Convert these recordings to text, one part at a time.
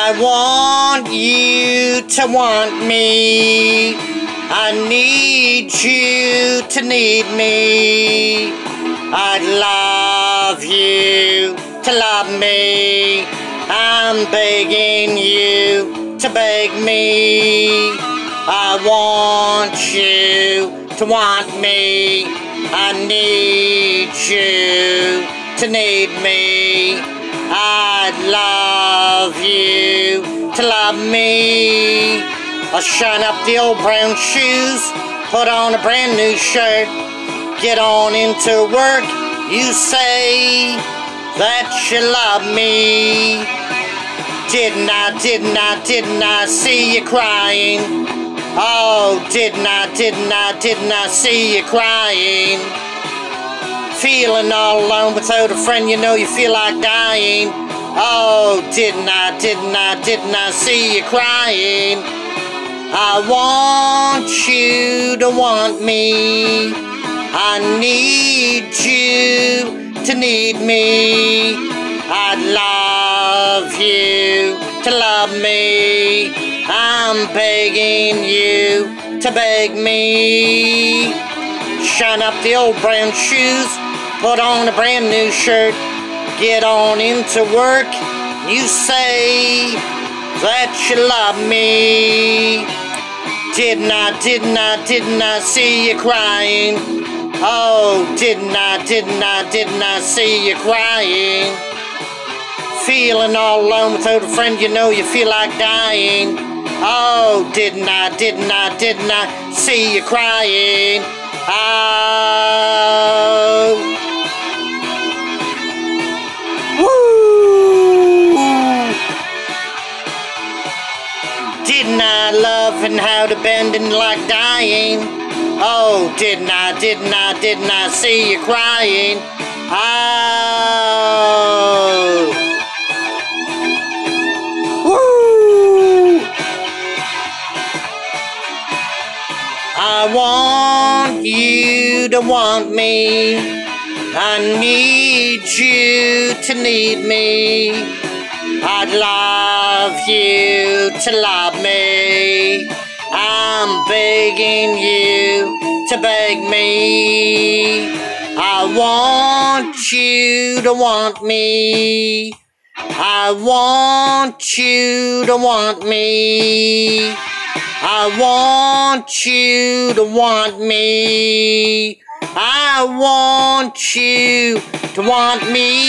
I want you to want me. I need you to need me. I'd love you to love me. I'm begging you to beg me. I want you to want me. I need you to need me. I'd love you to love me. I'll shine up the old brown shoes, put on a brand new shirt, get on into work. You say that you love me. Didn't I see you crying? Oh, didn't I see you crying? Feeling all alone without a friend, you know you feel like dying. Oh, didn't I see you crying? I want you to want me. I need you to need me. I'd love you to love me. I'm begging you to beg me. Shine up the old brown shoes, put on a brand new shirt, get on into work. You say that you love me. Didn't I see you crying? Oh, didn't I see you crying? Feeling all alone without a friend, you know you feel like dying. Oh, didn't I see you crying? Oh. Woo! Didn't I love and how to bend and like dying? Oh, didn't I see you crying? Oh. Woo! I want you to want me. I need you to need me. I'd love you to love me. I'm begging you to beg me. I want you to want me. I want you to want me. I want you to want me. I want you to want me.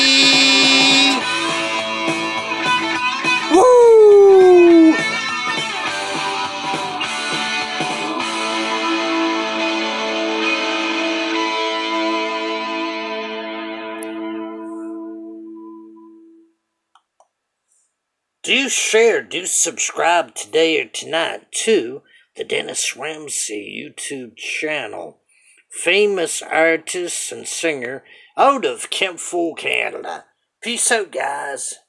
Woo! Do share, do subscribe today or tonight to the Dennis Ramsay YouTube channel. Famous artist and singer out of Kempful, Canada. Peace out, guys.